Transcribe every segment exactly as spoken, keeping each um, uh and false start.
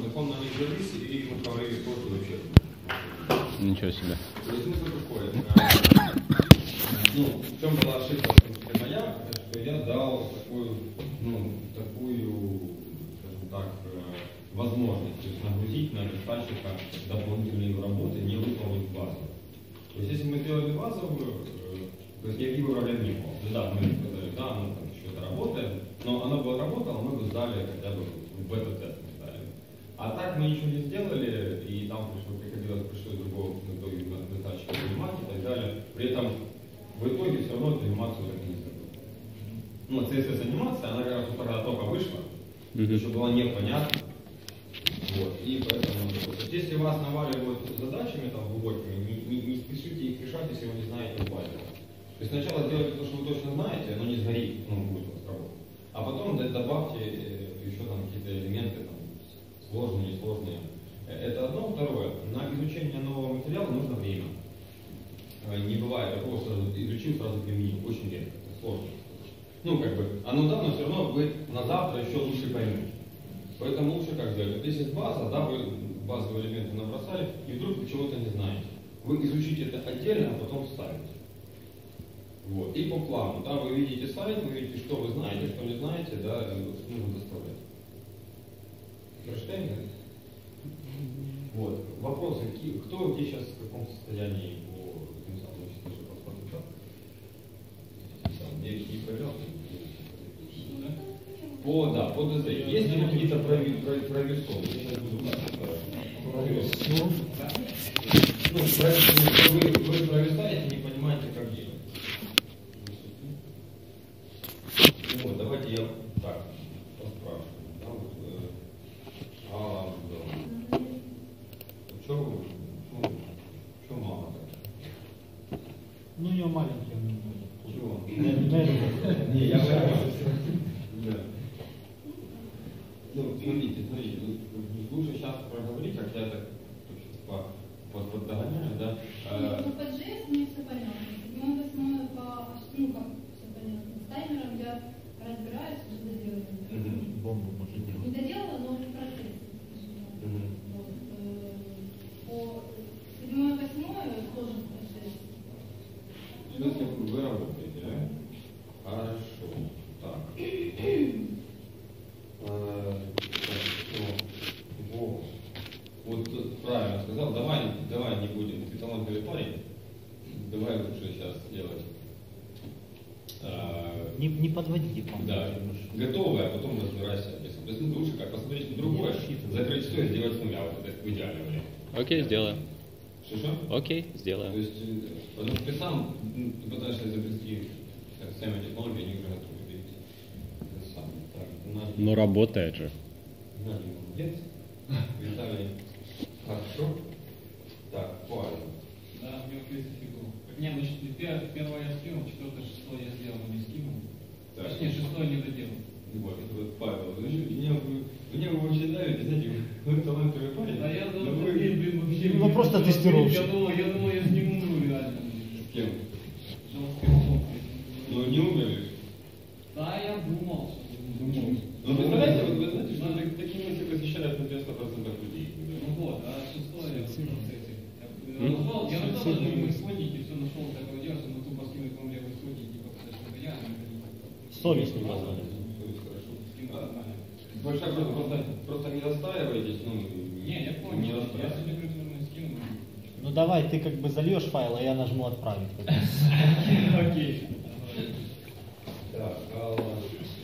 Так он на них завис, и ему говорили просто вообще. Ничего себе. То есть смысл какой? Ну, в чем была ошибка, в принципе, моя, что я дал такую, ну, такую, скажем так, возможность, то есть нагрузить на верстальщика дополнительные работы, не выполнив базу. То есть, если мы сделали базовую, то есть никаких проблем не было. Да, мы сказали, да, мы там что-то работаем, но она бы работала, мы бы сдали хотя бы в этот тест сдали. А так мы ничего не сделали, и там пришло, приходилось, пришлось другого в итоге верстальщика занимать и так далее. При этом в итоге все равно эту анимацию так и не сделали. Ну, си эс эс-анимация, она как раз тогда только вышла, mm-hmm. еще было непонятно. Вот, и поэтому, то есть, если вас наваливают задачами там глубокими, не, не, не спешите их решать, если вы не знаете базу. То есть сначала сделайте то, что вы точно знаете, оно не сгорит, ну, будет у вас работать. А потом добавьте еще там какие-то элементы, там, сложные, несложные. Это одно. Второе. На изучение нового материала нужно время. Не бывает такого, что изучил, сразу применил. Очень редко. Это сложно. Ну, как бы, оно да, но все равно вы на завтра еще лучше поймете. Поэтому лучше как сделать. Вот если есть база, да, вы базовые элементы набросали, и вдруг вы чего-то не знаете. Вы изучите это отдельно, а потом ставите. Вот. И по плану, да, вы видите сайт, вы видите, что вы знаете, что не знаете, да, нужно доставлять. Прочитаем? Вот. Вопросы. Кто где сейчас в каком состоянии по тем самым частичным паспортам? Не, не проверял? По, да, по ДЗ. Есть ли какие-то провесовые? Я сейчас буду провесов. Ну, вы, вы провисаете, не понимаете, как делать. Вот, давайте я так поспрашиваю. Да, вот, э, а, да. Что что мало так? Ну, у него маленький, он не будет. Чего? Не, я понимаю. Да. Ну, смотрите, смотрите, лучше сейчас проговорить, как я так поддогоняю, да? Ну, по джей эс мне все понятно. Ну, восьмое по, ну, как все понятно. С таймером я разбираюсь, уже доделала. Mm-hmm. Бомбу можно делать. Не доделала, но в процессе. Mm-hmm. Вот. По седьмое, восьмое тоже в процессе. Сейчас вы работаете, да? Хорошо. Так. Вот. Вот правильно сказал. Давай, давай не будем. Ты талантливый парень. Давай лучше сейчас сделать. А, не, не подводи, по-моему. Да. Готовое, а потом разбирайся. То есть ну, лучше как посмотреть на другое, закрыть все и сделать с нуля. Вот это в идеальном варианте. Окей, сделаем. Что-что? Окей, сделаем. То есть, потому что ты сам ты пытаешься изобрести сами технологии, они уже готовы. Но работает же. Да, молодец. Виталий. Хорошо. Так, Павел. Да, у меня крестный фигуру. Не, ну первое я скинул, четвертое, шестое я сделал, но не скинул. Точнее, шестое не доделал. Вот, это вот Павел. Меня вы, меня вы вообще давите, знаете, вы талантливый парень. Да я думал, вы... блин, вообще... Ну просто тестировщик. Я думал, я думал, я сниму, ну, реально. С кем? Что, ну, не умерли? Да, я думал. Думал. Ну, представляете, вот вы знаете, что такие мысли посещают на девяносто процентов людей. Ну вот, а шестое я в процессе. Я назвал, я назвал даже мои исходники, все нашел такого дела, что мы тупо скинуть вам левые исходники, показать, что я, совесть не было. Совесть хорошо. Большая просто, просто, просто не расстраивайтесь, ну, не, я понял, не я расстраивайтесь. себе крутую скину. Ну давай, ты как бы зальешь файл, а я нажму отправить. Окей. Так, хорошо.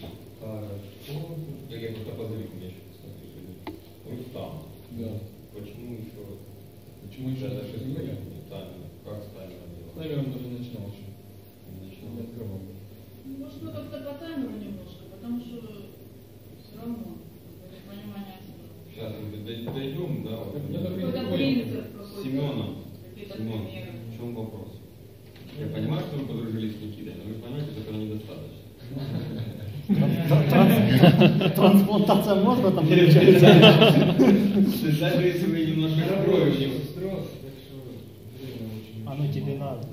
Я просто позовик мне еще посмотрю. Рустам. Да. Почему еще? Почему еще даже даже не не Как с таймером делать? С таймером даже не начинал еще. Не начинал. Не открывал. Может, мы как-то по таймеру немножко, потому что все равно понимание. Сейчас мы дойдем, да? Вот, какой-то принцип какой-то. Семена. Семен, в чем вопрос? Я понимаю, что вы подружились с Никитой, но вы понимаете, что этого недостаточно. Трансплантация мозга там получается. Даже если вы немножко откроете. А ну тебе надо.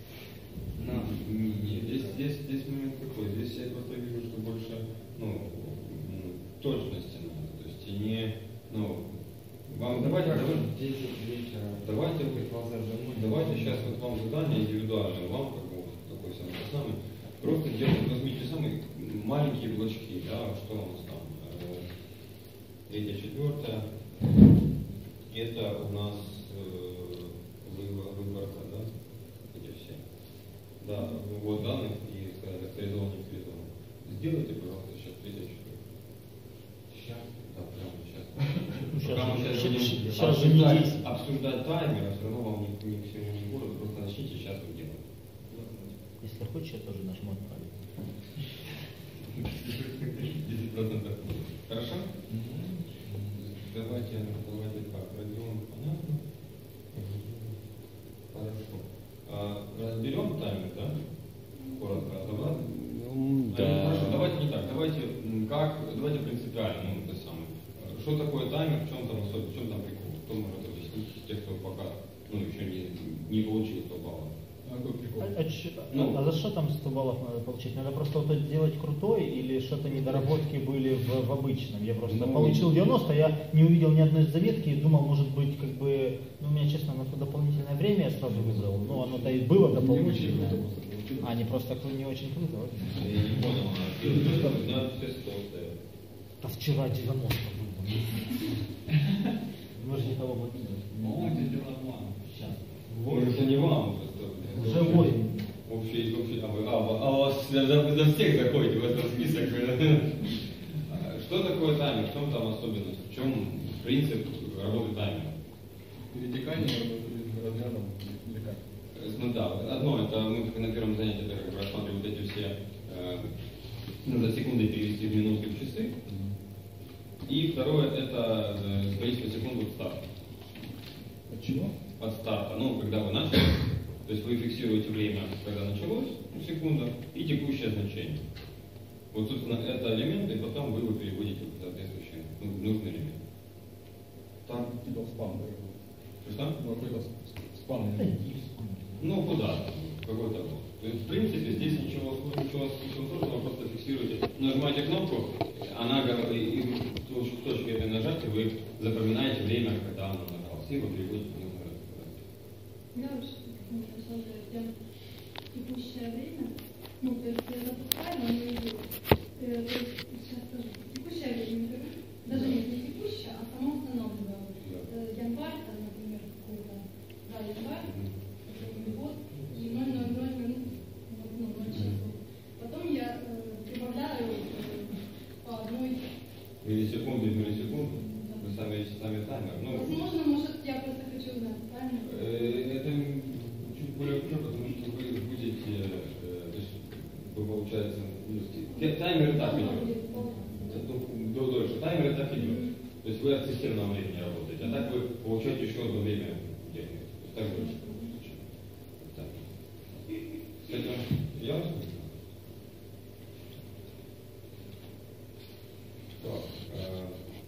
Здесь, здесь, здесь момент какой? Здесь я просто вижу, что больше ну, точности надо. То есть не, ну, Вам давайте, давайте, десять вечера. давайте, Глаза домой. давайте сейчас вот вам задание индивидуальное, вам как бы вот такой самый, самый. Просто делайте, возьмите самые маленькие блочки, да, что у нас там, э, третье, четвертое, это у нас э, выбор- выборка, да, эти все, да, ввод данных и авторизованных авторизованных. Сделайте, пожалуйста, сейчас третье, четвертое. Сейчас, да, прямо сейчас. Ну, Пока мы сейчас щас- будем щас же не обсуждать, десять. обсуждать таймер, а все равно вам ни, ни к всему не буду, просто начните сейчас вот делать. Если хочешь, я тоже нажму отправить. десять процентов. Хорошо? Давайте, давайте так, Родион, понятно? Хорошо. А, разберем таймер, да? Коротко разобрать. Ну, А, да. Хорошо, давайте не так, давайте м, как, давайте принципиально, ну, это самое. Что такое таймер, в чем там особенно, в чем там прикол? Кто может объяснить из тех, кто пока, ну, еще не, не получил сто баллов? А какой прикол? А, а чё- Ну. а за что там сто баллов надо получить? Надо просто вот это делать крутой или что-то недоработки были в, в обычном? Я просто Ну, получил девяносто, я не увидел ни одной заметки и думал, может быть, как бы, ну, у меня, честно, на то дополнительное время я сразу выбрал. Ну, оно-то и было Не очень дополнительное. круто просто получилось. А, не просто кру- не очень круто, вот. Я не понял, а на все сто стоят. Да вчера девяносто было. Мы же никого не По-моему, это дело обмана. Сейчас. Ой, это не вам просто. Уже восемь. Общий, общий, а, вы, а, вы- а у вас за, за- за всех заходите в этот список. А, Что такое таймер? В чем там особенность? В чем принцип работы таймера? Перетекание разрядом или как? Э, Ну да, одно, это мы как на первом занятии так как рассматривали вот эти все, э, надо секунды перевести в минуты в часы. И второе, это э, количество секунд от старта. От чего? От старта, ну, когда вы начали, то есть вы фиксируете время, когда началось, ну, секунда, и текущее значение. Вот, собственно, это элемент, и потом вы его переводите в соответствующий, ну, нужный элемент. Там типа спам. да? Что? Ну, какой-то с- спам. Да или- иди в спам. Ну, куда? Какой-то вот. То есть, в принципе, здесь ничего, сложного- ничего, ничего сложного, просто фиксируете. Нажимаете кнопку, она говорит, и в точ- в точке этой нажатия вы запоминаете время, когда она нажалась, и вы переводите в нужный элемент. Я вообще начала делать текущее время. Ну, то есть я запускаю, но не иду. Э, То есть сейчас тоже текущее время. Даже нет, не текущее, а само установленное. Э, Январь, там, например, какой-то, да, январь, какой-нибудь год, и ноль ноль ноль минут, ну, ноль часов. Потом я э, прибавляю э, по одной. Миллисекунды в миллисекунду. Вы сами, сами таймер. Ну, Возможно, может, я просто хочу знать, правильно? э, это чуть более крупно, потому что вы будете, э, то есть, вы, получается, ну, те- таймер и так идет. Ну, до- дольше. Таймер и так идет. То есть вы от системного времени работаете, а так вы получаете еще одно время в технике. То есть так дольше. Так. С этим ясно? Так. э,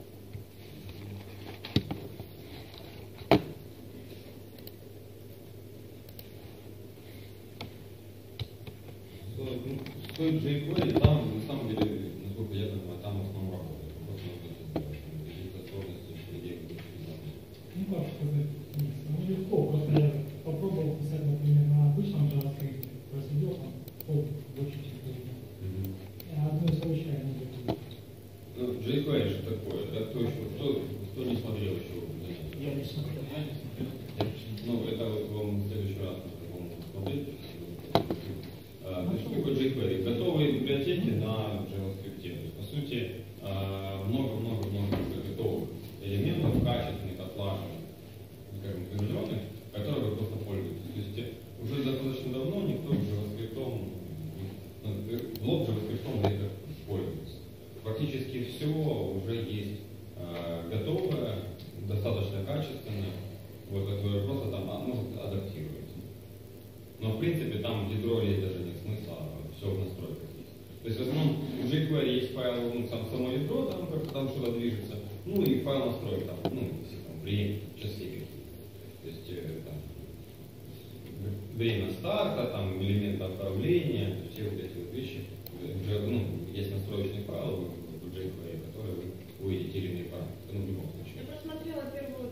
Стоит jQuery, там, на самом деле, насколько я понимаю, там в основном работает. Просто нужно это сделать. Какие-то сложности, что идеи будут признаны. Ну как сказать, ну легко, просто я попробовал писать, например, на обычном JavaScript, просидел там пол очень секунды, а одну случайно не было. Ну, jQuery что такое? Это кто еще? Кто, кто не смотрел еще? Я не смотрел. Я не смотрел. Ну, это вот вам в следующий раз нужно смотреть. А, то есть, что такое jQuery? Готовые библиотеки на JavaScript. То есть, по сути, а, много-много-много готовых элементов, качественных, отлаженных, скажем, заведенных, которые вы просто пользуетесь. То есть, уже достаточно давно никто JavaScript, ну, блок JavaScript редко пользуется. Практически все уже есть а, готовое, достаточно качественное, вот, которое просто там а, может адаптировать. Но в принципе там в ядро есть даже нет смысла, все в настройках есть. То есть в основном у jQuery есть файл, ну, сам, само ядро, там, как там что-то движется, ну и файл настроек, там, ну, если там время, часы какие-то. То есть э, там, время старта, там, элемент отправления, все вот эти вот вещи. Уже, ну, есть настроечный файл в, в jQuery, который вы увидите или иные параметры, ну, в любом случае. Я просмотрела первую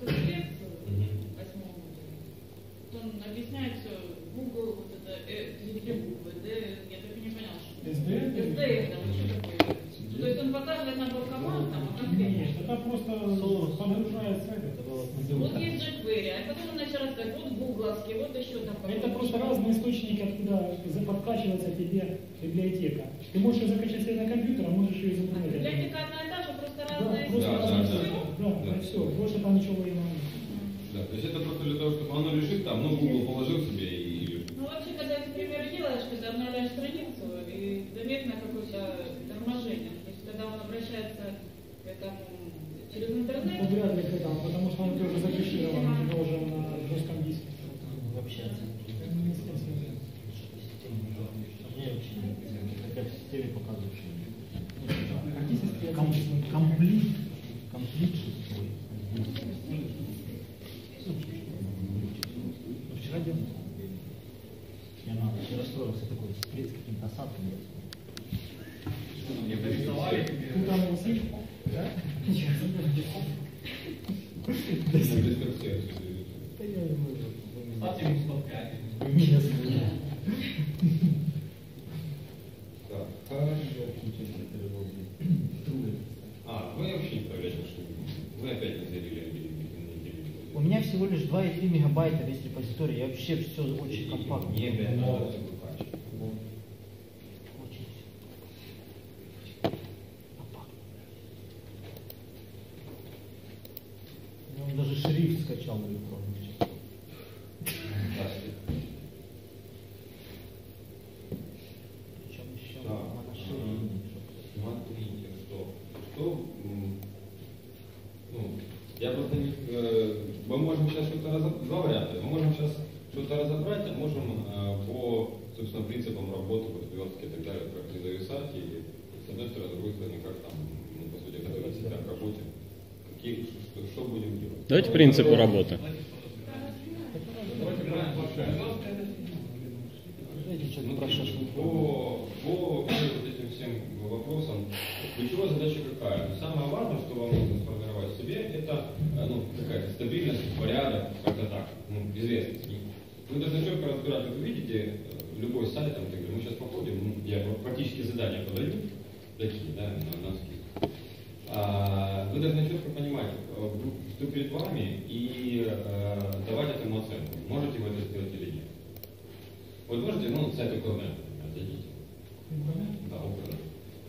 просто Соус. подгружается это. Вот есть jQuery, а потом начал рассказать, вот гугловский, вот еще такой. Это просто разные источники, откуда подкачивается тебе библиотека. Ты можешь ее закачать себе на компьютер, а можешь ее из интернета. Библиотека одна и та же, просто Да, разные просто Да, разные да, источники. да. Да, Да. да, все. Больше там ничего и не надо. Да, то есть это просто для того, чтобы оно лежит там, ну, Google положил себе и лежит. Ну вообще, когда ты, например, делаешь, когда обновляешь страницу, и заметно какое-то торможение. То есть когда он обращается к этому через интернет. Это вряд ли к этому, потому что он тоже закэширован, у тебя уже на жестком диске. Вообще, Не с тем связано. мне вообще не как в системе показывают, что Какие системы? Ком- комплит, комплит шестой. Вчера делал. Я на я расстроился такой, сплит с каким-то осадком. Мне прорисовали тебе. Ну там у всех, да? На бесперспективе. Да я не могу. Ставьте ему сто пять. Вы меня слышите. Так, хорошо. А, вы вообще не проверяете, что вы опять не делили. У меня всего лишь два и три мегабайта весь репозиторий. Я вообще все очень компактно. Не, блядь, Но- надо все выкачивать. Очень компактно. Ну, он даже шрифт скачал в электронный чат. Причем еще Да. моноширинный. Смотрите, что, что, м, ну, я просто не, э, мы можем сейчас что-то разобрать, два варианта, мы можем сейчас что-то разобрать, а можем э, по, собственно, принципам работы, вот, верстки и так далее, как не зависать, и с одной стороны, с другой стороны, как там, ну, по сути, готовить себя к работе, какие, что, что будем делать. Давайте принципы работы. Давайте правильно пообщаемся. Знаете, что Ну, про шашлык? по, по вот этим всем вопросам, ключевая задача какая? Ну, самое важное, что вам нужно сформировать в себе, это э, ну, какая-то стабильность, порядок, как-то так, ну, известность. Вы должны четко разбирать, вот вы видите, э, любой сайт, там, где мы сейчас походим, ну, я практически задания подаю, такие, да, на, на скидку. А, вы должны четко понимать, э, что перед вами, и э, давать этому оценку. Можете вы это сделать или нет. Вот можете, ну, сайт управления, например, зайдите. Да, управление.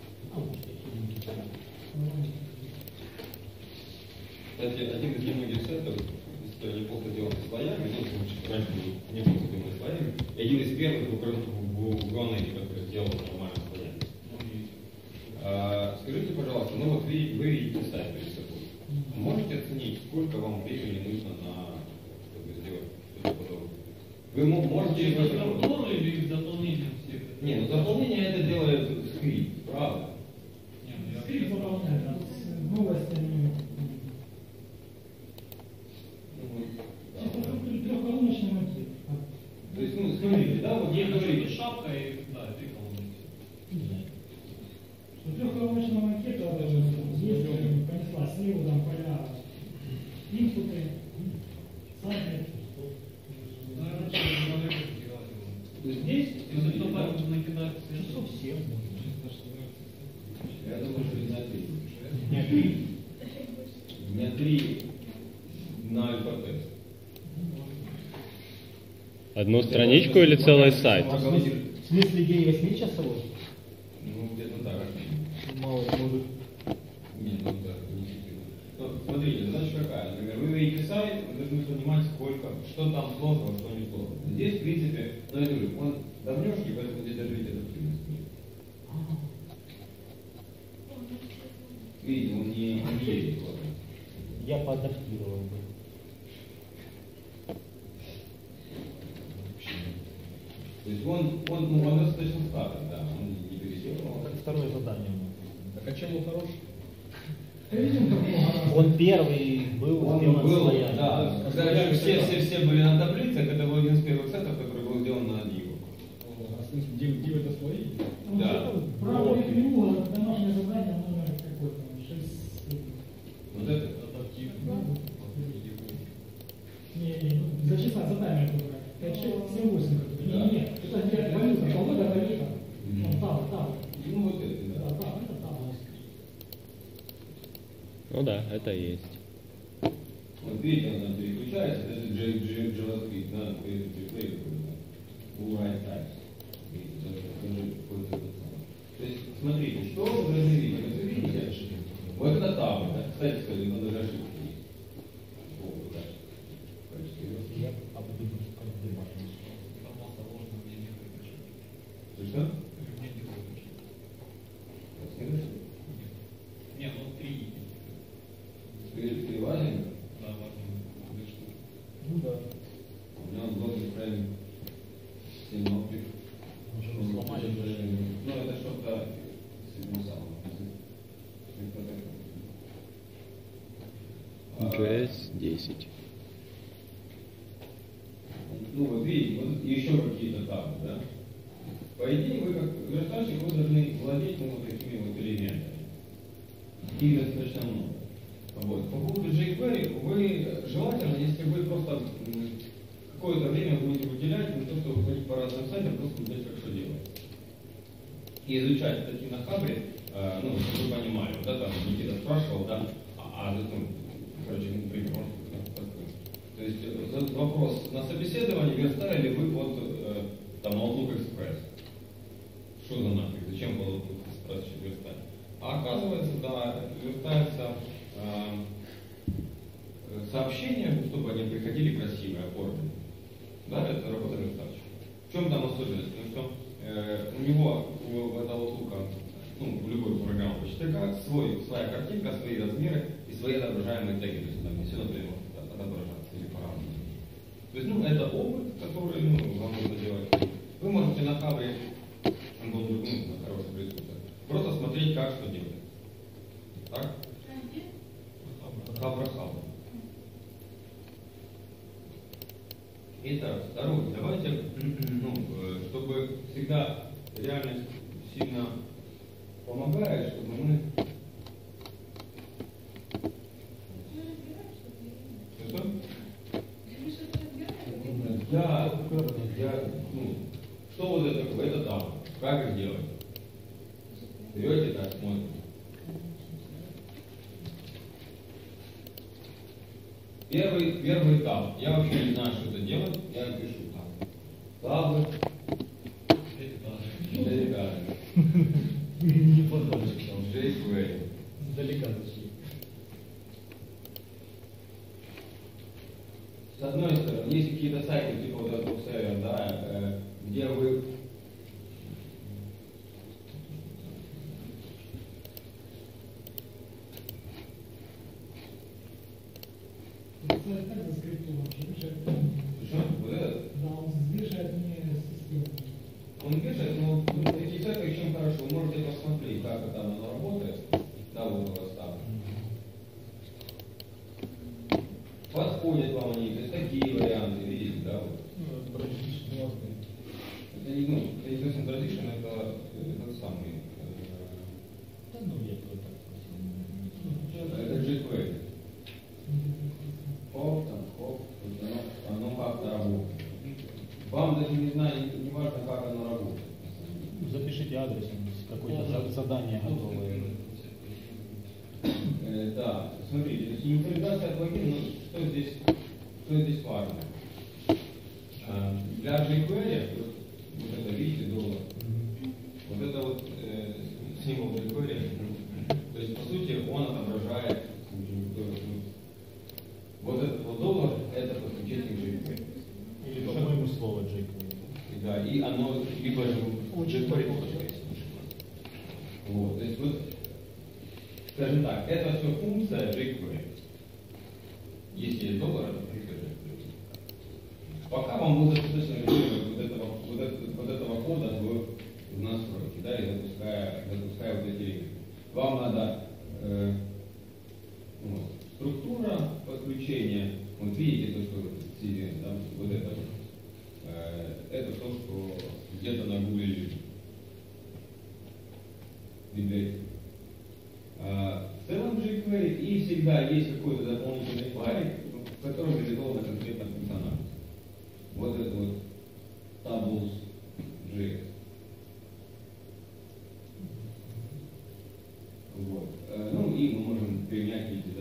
Кстати, один из немногих сайтов, который неплохо делан слоями, ну, раньше был неплохо делан слоями, и один из первых в Гуанете, который сделал нормально слоями. А, скажите, пожалуйста, ну вот вы, вы видите сайт перед собой. Можете оценить, сколько вам времени нужно на, чтобы сделать что-то подобное? Вы мо- можете ли вы это Структуру или дополнительно всех? Не, ну заполнение это делает скрипт, правда? Не, ну я Скрипт скрипт выполняет, а с новостями. Чисто трехколоночный макет. То есть, ну, смотрите, да, вот я говорю, шапка и, да, три колонки. У трехколоночного макета есть, понесла слева там поля инпуты, сайты. Наверное, через монету сделать его. то есть здесь, Ну, зато там накидать Часов семь. я думаю, что дня три. Дня три. Дня три на альфа-тест. Одну страничку или целый сайт? В смысле, в смысле день восьмичасовой? Ну, где-то так. Мало ли, может. Нет, ну так, не действительно. Ну, смотрите, задача какая? Например, вы видите сайт, вы должны понимать, сколько, что там сложно, что не сложно. Здесь, в принципе, ну, я говорю, он давнешний, поэтому здесь даже видите адаптивность нет. Видите, он не, не едет вот. Я поадаптировал бы. То есть он, он, ну, он достаточно старый, да, он не переделал. Как второе задание у меня. Так а чем он хорош? Он первый был Он сделан был, слоями. да, когда еще все, все, все были на таблицах, это был один из первых сайтов, который был сделан на Диво. А в смысле, где, где это слои? Да. Правое меню, домашнее задание, номер какой-то, шесть. Вот это. Не, не, за часа задание которое. пять, шесть, семь, восемь. Не, не, нет, это не валюта, погода, валюта. Мгм. Там, там. Ну вот это, Да, да. там, это там. Ну, Ну да, это есть. Вот видите, она переключается, это JavaScript, да, jQuery, Write Types. То есть, смотрите, что вы должны видеть? Вы видите, вот это табло, да? Кстати, сказать, надо даже ошибки есть. Я обдумаю, как дебажить. Ты что? Не, ну три. Переважение? Да, важно. Ну да. У меня блоги прям синопик. Уже сломали даже. Ну, это что-то с этим самым. джей эс десять. Ну, вот видите, вот еще какие-то таблы, да? По идее, вы как верстальщик, вы должны владеть ну, вот такими вот элементами. Их достаточно много. Вот. По поводу jQuery, вы желательно, если вы просто какое-то время будете выделять на то, чтобы ходить по разным сайтам, просто узнать, как что делать. И изучать статьи на Хабре, э, ну, чтобы вы понимали, вот это Никита спрашивал, да, а, а ну, короче, например, то есть э, вопрос, на собеседовании верстали ли вы под э, там Outlook Express? Что за нафиг? Зачем было Outlook Express еще верстать? А оказывается, да, верстаются э, сообщения, чтобы они приходили красивые, оформленные. Да, это работа верстальщика. В чем там особенность? Потому что э, у него, у этого Outlook, ну, в любой программе почтаря, свой, своя картинка, свои размеры и свои отображаемые теги. То есть там не все, например, отображаться или параметры. То есть, ну, это опыт, который, ну, вам нужно делать. Вы можете на Хабре, он должен быть, ну, на хорошем ресурсе, просто смотреть, как что делать. Так? Хабра Хабра. Итак, второе. Давайте, ну, чтобы всегда реальность сильно помогает, чтобы мы... Что? Я, я, ну, что вот это такое? Это там. Как их делать? Берете, так, смотрите. Первый, первый этап. Я вообще не знаю, что это делать. Я пишу там. Таблы. Деликатно. Не подходишь. jQuery. Издалека зашли. С одной стороны, есть какие-то сайты, типа вот этого сервера, да, э, где вы Это так за скрипту вообще вешает. что? Вот это? Да, он вешает мне систему. Он вешает, но эти сайты чем хорошо, вы можете посмотреть, как это оно работает. Да, вот у вас там. Подходят вам они, то есть такие варианты, видите, да, вот. Ну, бразильский классный. Это не, ну, это не совсем традишн, это этот самый. Да, ну, я тоже так. Это jQuery. Хоп, там, хоп, оно, оно как-то работает. Вам даже не знаю, не, не важно, как оно работает. Запишите адрес, какое-то за- задание готовое. Э, да, смотрите, то есть инициализация плагина, ну, что здесь, что здесь важно? А, для jQuery, вот, вот это, видите, доллар, вот это вот э, символ jQuery, то есть, по сути, он отображает, вот этот вот доллар, это подключение к jQuery. Или, по-моему, слово jQuery. Да, и оно либо же jQuery, вот, то есть, вот, скажем так, это все функция jQuery. Если есть доллар, это функция jQuery. Пока вам будет достаточно регулировать вот этого, вот этого, вот этого кода в, в настройки, да, и запуская, запуская вот эти элементы. Вам надо э, ну, структура подключения, вот видите, то, что си ви эс, да, вот это вот, э, это то, что где-то на Google лежит. Видите? В целом jQuery и всегда есть какой-то дополнительный файлик, в котором реализована конкретно функциональность. Вот это вот tables.js. Вот. Ну и мы можем применять какие-то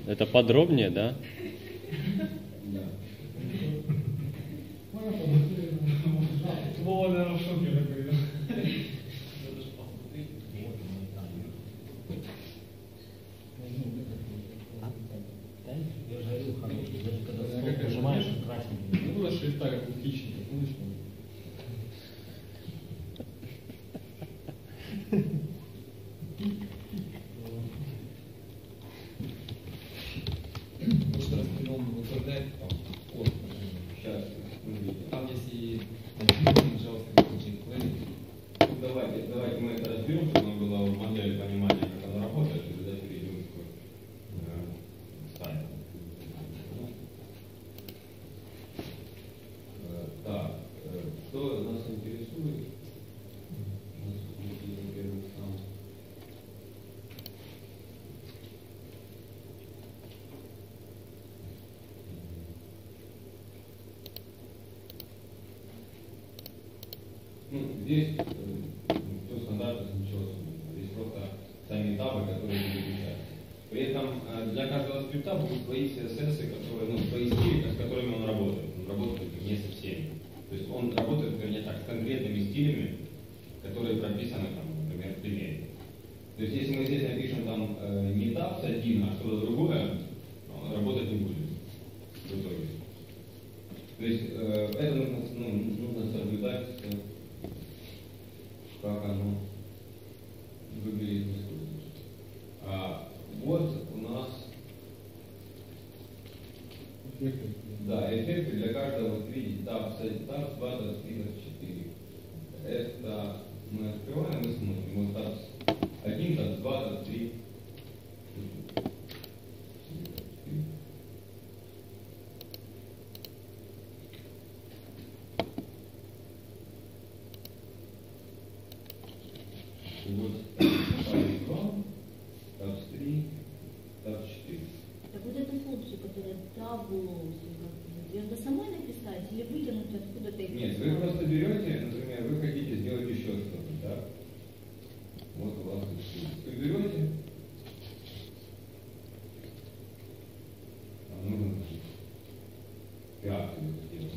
Это подробнее, да? Да. Вова, наверное, в шоке такой, да? Надо же посмотреть. Да, я же говорил, хороший, даже когда Да, стол как нажимаешь, это? он красненький. Ну, была шрифта, как у хищника, помнишь? Может, распределен в интернет, там, код, Сейчас. там есть и написано, пожалуйста, включить плей. Ну, давайте, давайте мы это разберем, чтобы было в модели понимания, как оно работает, и тогда перейдем к э, сайту. Э, Так, э, что нас интересует? Нас интересует, во-первых, сам. Ну, здесь э, все стандартно, ничего особенного. Здесь просто сами этапы, которые будут изучать. При этом э, для каждого скрипта будут свои си эс эс, которые, ну, свои стили, с которыми он работает. Он работает не со всеми. То есть он работает, вернее так, с конкретными стилями, которые прописаны, там, например, в примере. То есть если мы здесь напишем там э, не тапс один, а что-то другое, он работать не будет в итоге. То есть э, это нужно, ну, нужно соблюдать, э, как оно выглядит. А, вот у нас Эффекты. да, эффекты для каждого, вот видите, тапс тапс два, тапс три, тапс четыре. Это мы открываем и смотрим. Вот тапс один, тапс два, тапс три. Вот тапс два, тапс три, тапс четыре. Так вот эту функцию, которая табу, ее надо самой написать или вытянуть откуда-то? и Нет, вы написать? просто берете, например, вы хотите сделать еще что-то, да? Вот у вас вы берете, а нужно реакцию сделать.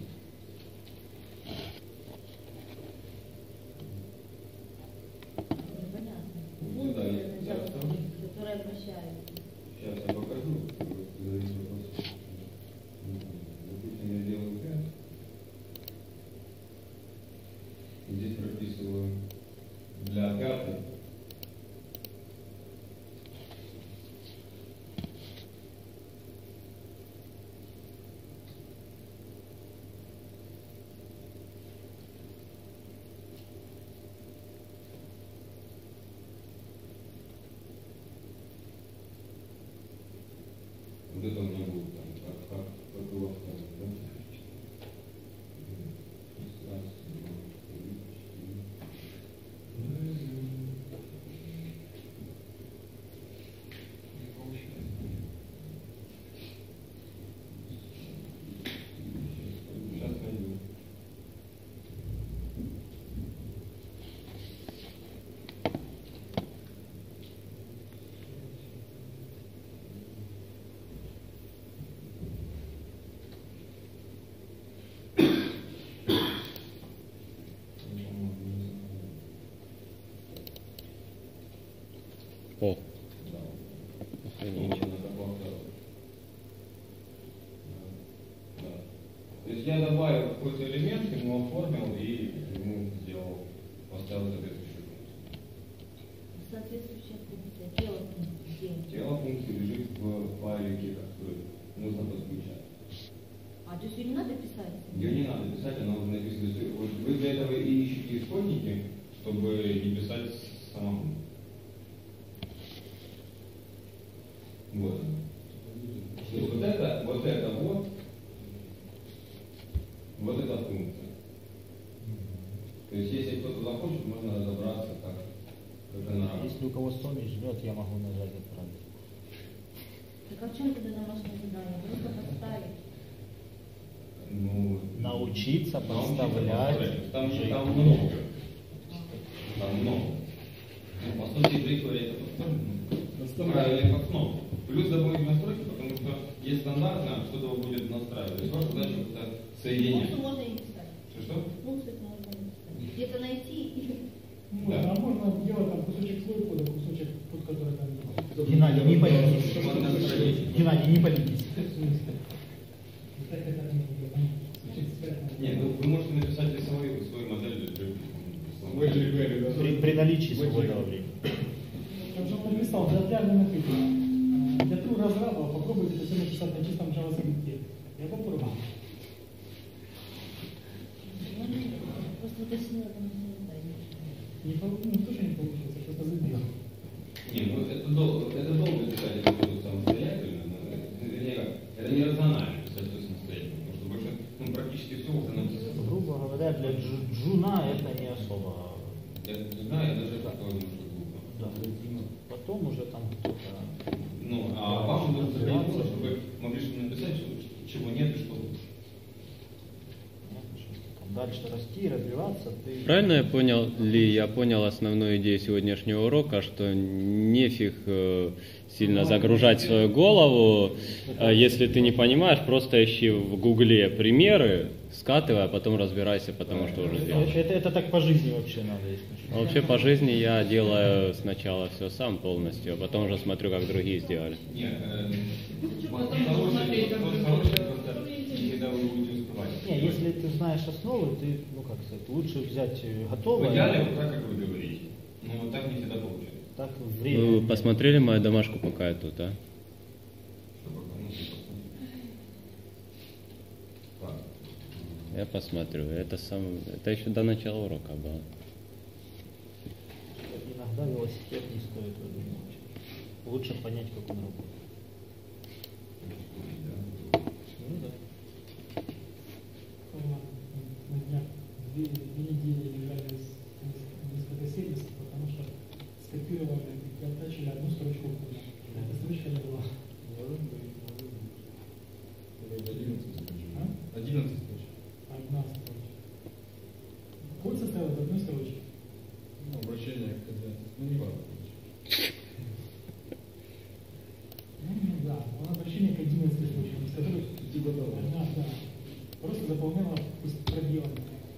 Понятно. Ну, да, Функция, я- я назовем, вставлю. которая обращается. Сейчас я покажу. Вот, задайте вопрос. Допустим, я делаю пять. Здесь прописываю для пятой. Вот это у меня будет там, как, как, как у вас там, да? шестнадцать, Не получается. Сейчас найду. О, Да. охренеть. Вот она какого-то. Да. То есть я добавил какой-то элемент, ему оформил и ему сделал, поставил соответствующую функцию. Соответствующая функция. Тело функции. Где? Тело функции лежит в файлике, который нужно подключать. А, то есть ее не надо писать? Ее не надо писать, она уже написана. Вот вы для этого и ищете исходники, чтобы не писать самому. Вот. То есть вот это, вот это вот, вот эта функция. То есть если кто-то захочет, можно разобраться, как, как она работает. Если у кого совесть жмет, я могу нажать отправить. Так а в чем тогда домашнее задание? Просто поставить. Ну, Научиться научиться подставлять. подставлять. Там, жить. там много. Там много. Ну, по сути, в jQuery это подставлено. Подставлено. Правильно, основу. Плюс добавить настройки, потому что есть стандартно, кто-то его будет настраивать. То есть ваша задача это соединение. Функцию можно и писать. Что? Функцию можно и писать. Где-то найти и... Можно, а можно делать там кусочек свой кода, кусочек тот, который там... Геннадий, не палитесь. Геннадий, не палитесь. Нет, ну, вы можете написать и свою, свою модель. При, при наличии свободного времени. Как же он написал, для пляжного накрытия. Для true разраба попробуйте это все написать на чистом JavaScript. Я попробую. Просто уточнила, там Не получилось, ну, тоже не получилось, я просто забил. Не, ну это долго, это долго писать, это будет самостоятельно, но это, вернее, как, это не рационально писать все самостоятельно, потому что больше, ну, практически все уже написано. Грубо говоря, для джу- джуна это не особо. Я не знаю, я даже так говорю, что глупо. Да. Потом уже там кто-то. Ну, а вам нужно заниматься, чтобы могли что написать, что, чего нет и что лучше. Понятно, что там дальше расти, развиваться. Ты... Правильно я понял ли, я понял основную идею сегодняшнего урока, что нефиг э, сильно загружать свою голову, э, если ты не понимаешь, просто ищи в гугле примеры, скатывай, а потом разбирайся, потому что уже сделал. Это, это так по жизни вообще надо, если что. А вообще по жизни я делаю сначала все сам полностью, а потом уже смотрю, как другие сделали. Нет, э, Потом хороший, смотреть, как хороший, вы хороший, делаете. просто когда вы будете успевать. Не, если ты знаешь основы, ты, ну как сказать, лучше взять э, В готовое. идеале вот так, как вы говорите, но вот так не всегда получается. Так время. Вы посмотрели мою домашку, пока я тут, а? Чтобы кому-то так. Я посмотрю. Это сам, это еще до начала урока было. Иногда велосипед не стоит выдумывать. Лучше понять, как он работает. Ну да. На днях две, две недели лежали с несколько сервисов, потому что скопировали и оттачили одну строчку кода. Эта строчка не была. А? одиннадцать точек. Одна строчка. Код состоял из одной строчки. Ну, обращение к хозяину. Ну, не важно. Ну, да, он обращение к одиннадцати строчкам, из которых Типа того. одна, да, просто заполняла пробелом.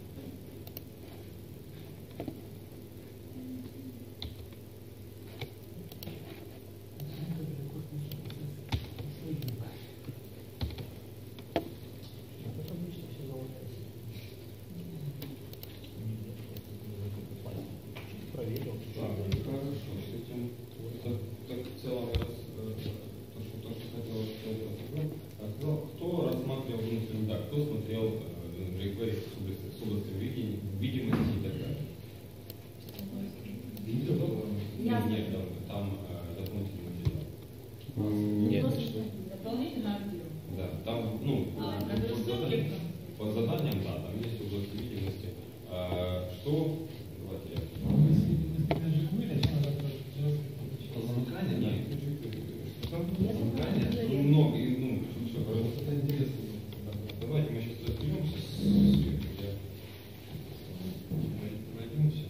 Это обычно все золотая проверил. Так, хорошо, с этим, так, так в целом, раз, э, то, что, то, что хотел сказать, рассказал. Рассказал, кто рассматривал, ну, скажем так, кто смотрел э, jQuery с области, с области видения, видимости и так далее. Я Ну, нет, там, там э, дополнительный материал. Нет. Дополнительно активно. Да, там, ну, А, по, как по рисунки? заданиям, по заданиям, да, там есть область видимости. А, что, давайте я... Замыкание, да? Нет, что там? Замыкание? Ну, много, и, ну, все, пожалуйста. Это интересно. Давайте мы сейчас разберемся с Светой. Пройдемся.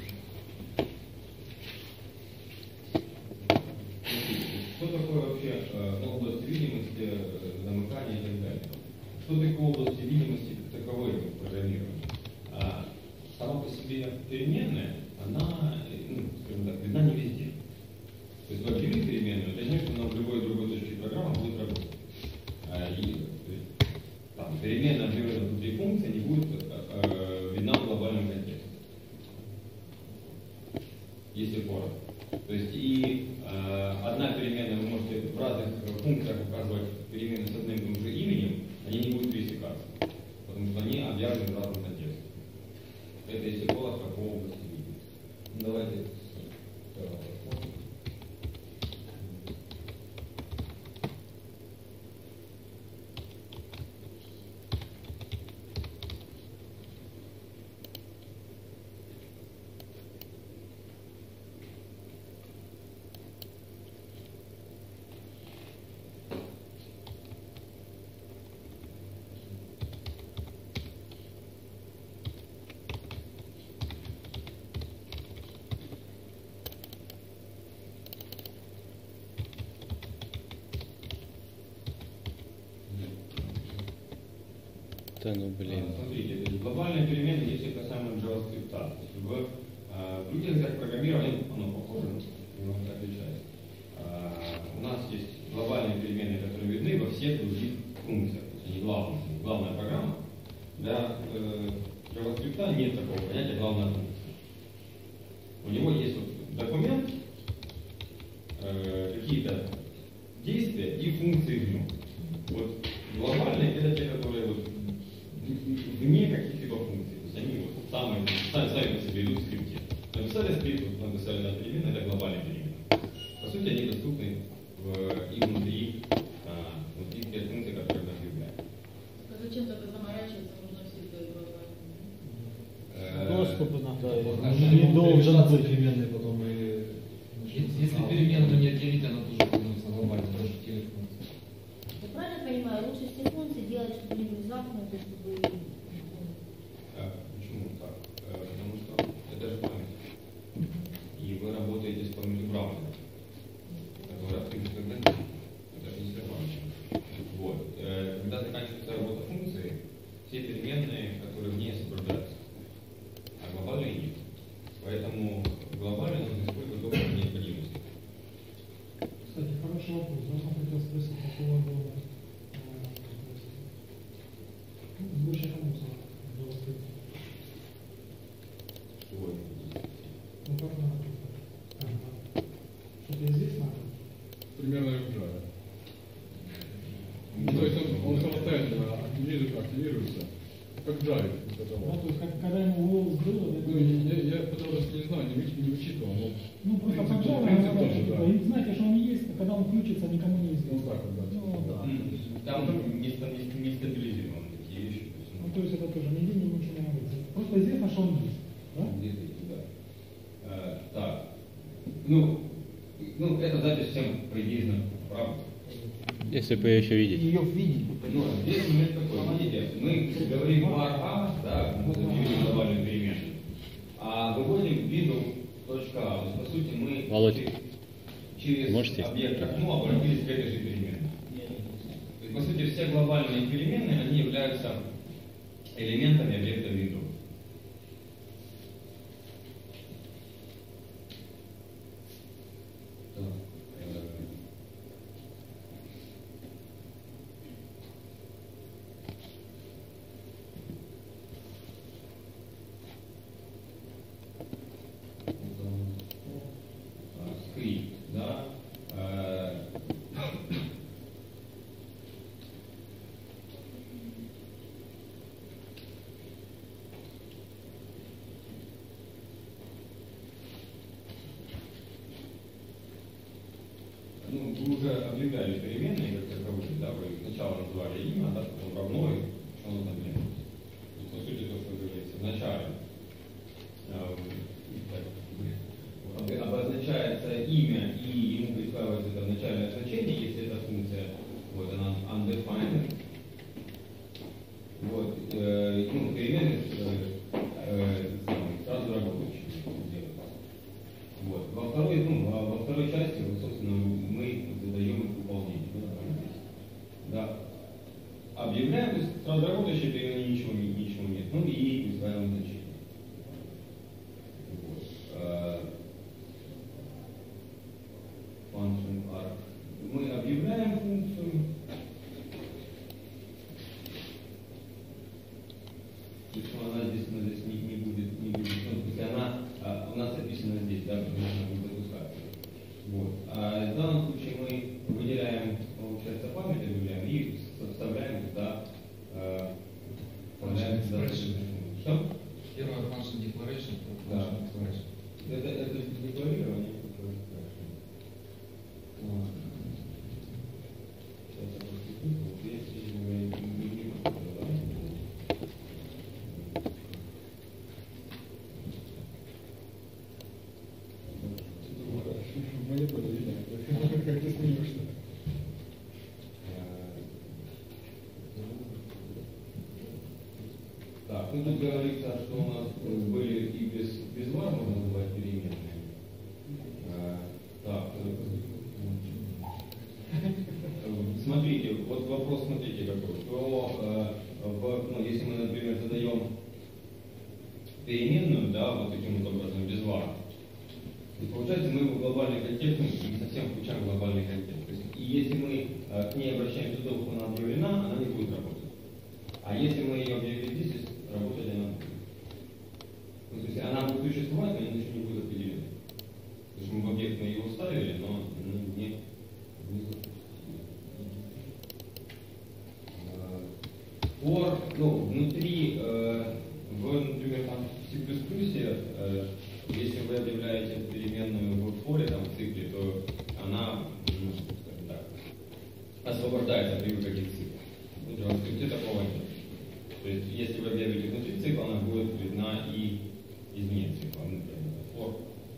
Что такое вообще э, область видимости, э, замыкания и так далее? Что такое область видимости как таковой в программировании? А, сама по себе переменная, она, э, ну, скажем так, видна не везде. То есть вы объявили переменную, это значит, что она в любой другой точке программы будет работать. А, и, то есть, там, переменная, объявлена внутри функции, не будет э, видна в глобальном контексте. Если коротко. То есть и э, одна переменная вы можете в разных функциях указывать переменные с одним и тем же именем, они не будут пересекаться, потому что они объявлены в разном контексте. Это если коротко по области видимости. Давайте. Да ну блин. А, смотрите, то есть глобальные перемены, если касаемо JavaScript, то есть в, а, в языках программирования оно похоже, немного отличается. А, у нас есть глобальные перемены, которые видны во всех других функциях, то есть они главные. Главная программа. Для э, JavaScript нет такого понятия главная функция. У него есть вот документ, э, какие-то действия и функции в нем. Вот глобальные это те, которые вот вне каких-либо функций. То есть они вот самые, сами, сами по себе идут в скрипте. Написали скрипт, вот написали на перемены, это глобальные перемены. По сути, они доступны в, и внутри а, вот их те функции, которые нас являются. А зачем тогда заморачиваться, нужно все это глобально? Доступ иногда Вот, не ну, должен перемешаться быть. переменные потом и... Если, если переменную не отделить, она тоже становится глобальной, даже в теле функции. Я правильно понимаю, лучше все функции делать, чтобы не были замкнуты, чтобы... А, почему так? А, потому что это же память. И вы работаете с памятью браузера, которая, в принципе, ограничена. Это же не память. Вот. Э, Когда заканчивается работа функции, все переменные, которые в ней освобождаются, а глобальные нет. Поэтому глобально нужно использовать только по необходимости. Кстати, хороший вопрос. Я вам хотел спросить по поводу э, сборщика мусора в JavaScript. Свой. Ну как надо? Ага. Что-то известно? Примерно как в Java. Ну, то есть он, он самостоятельно активируется, активируется, как в Java. Да, то есть как, когда ему вывод было, Ну, я, я подробности не знаю, не, выч- не вычитывал, но ну просто принцип- по Java принцип надо, тоже, типа, да. и знаете, что он есть, а когда он включится, никому не Ну, известно. так вот, да. Ну да. Там не, ста- не, не стабилизированы такие вещи. То есть, Ну то есть это тоже нигде не ничего не говорится. Просто известно, что он есть. Да? где-то есть, да. Э, так. Ну, ну, эта запись всем приблизно, правда? Если бы еще видеть. Ее видеть. Ну, здесь момент такой, видите, мы говорим var a, да, мы запишем глобальную переменную, а выводим виду точка а. То есть, по сути, мы Володь, через можете? объект окно обратились к этой же переменной. То есть, по сути, все глобальные переменные, они являются элементами объекта виду. Так, э, скрипт, да. Э, Ну, вы уже объявляли переменные, как таковые, да, вы сначала называли имя, а потом равно, и что оно там меняется. То есть, по сути, то, что говорится в начале. э, так, об- обозначается имя, и ему присваивается это начальное значение, если эта функция, вот она undefined. Вот, э, ну, переменные э, э, сразу работающие. Вот. Во второй, ну, во, во второй части, вот, собственно, мы задаем их выполнение. Да. Объявляем, то есть сразу работающие перемены ничего, ничего нет. Ну и присваиваем значение. Вот. А, function arc. Мы объявляем функцию. То есть она здесь, она здесь не, не будет, не будет. Ну, то есть она а, у нас описана здесь, да, потому что она будет запускаться. Вот. А в данном случае мы выделяем, получается, память, объявляем и вставляем туда, э, вставляем туда. Что? Первая function declaration, Да. function declaration. Это, это декларирование. Сейчас я подпишу. Вот здесь мы не видим, да? Монитор видно, как ты смеешься. Так, ну тут говорится, что у нас были и без, без var можно называть переменные. А, так, смотрите, вот вопрос, смотрите какой, что э, в, ну, если мы, например, задаем переменную, да, вот таким вот образом, без var, то получается, мы в глобальный контекст ну, не совсем включаем глобальный контекст. То есть, и если мы э, к ней обращаемся до того, как она объявлена, она не будет работать. А если мы ее объявили здесь, работать она будет. Ну, то есть она будет существовать, но она еще не будет определена. То есть мы в объект мы его ставили, но ну, не, не For, ну, внутри, э, в, например, там, в C++, э, если вы объявляете переменную в for, там, в цикле, то она, ну, скажем так, освобождается при выходе из цикла. В JavaScript такого нет. То есть, если вы объявите внутри цикла, она будет видна и извне цикла, например, for.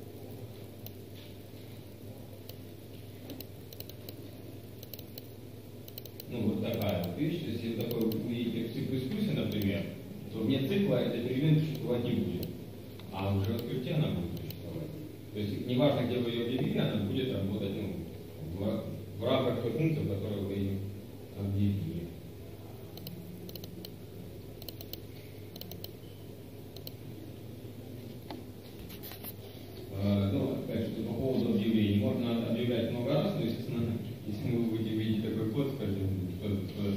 Ну, вот такая вот вещь. То есть, если такое вы увидите в C++, например, то вне цикла эта перемена существовать не будет. А уже в скрипте она будет существовать. То есть, неважно, где вы ее объявили, она будет работать ну, в, в рамках той функции, в которой вы ее объявили. Ну, опять же, по поводу объявлений. Можно объявлять много раз, но, естественно, если вы будете видеть такой код, скажем, что, что